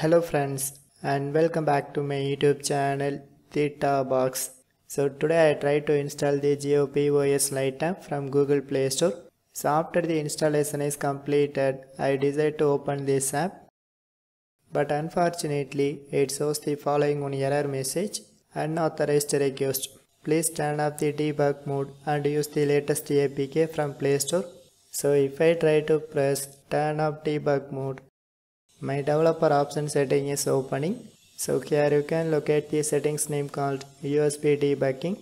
Hello friends and welcome back to my YouTube channel Theta Box. So today I try to install the GeoPOS Lite app from Google Play Store. So after the installation is completed, I decided to open this app. But unfortunately, it shows the following one error message: unauthorized request. Please turn off the debug mode and use the latest APK from Play Store. So if I try to press turn off debug mode, my developer option setting is opening. So here you can locate the settings name called USB debugging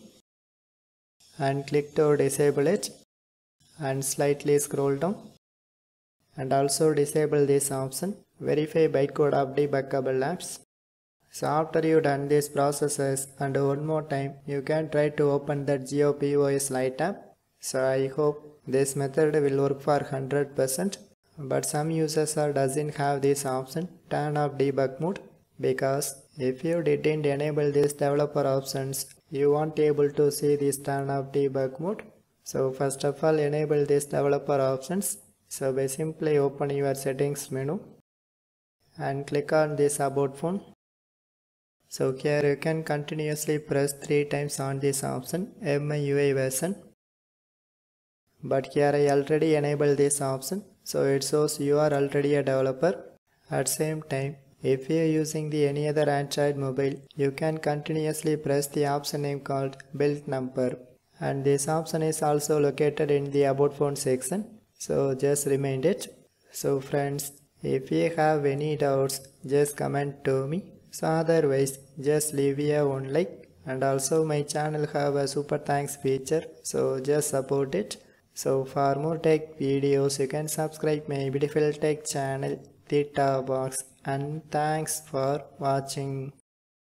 and click to disable it and slightly scroll down and also disable this option, verify bytecode of debuggable apps. So after you done these processes and one more time you can try to open that GeoPOS Lite app. So I hope this method will work for 100%. But some users doesn't have this option turn off debug mode, because if you didn't enable these developer options you won't able to see this turn off debug mode. So first of all enable these developer options. So by simply open your settings menu and click on this about phone. So here you can continuously press 3 times on this option MIUI version. But here I already enabled this option, so it shows you are already a developer. At same time, if you are using the any other Android mobile, you can continuously press the option name called build number, and this option is also located in the about phone section, so just remind it. So friends, if you have any doubts, just comment to me. So otherwise, just leave a one like, and also my channel have a super thanks feature, so just support it. So for more tech videos you can subscribe my beautiful tech channel Theta Box, and thanks for watching.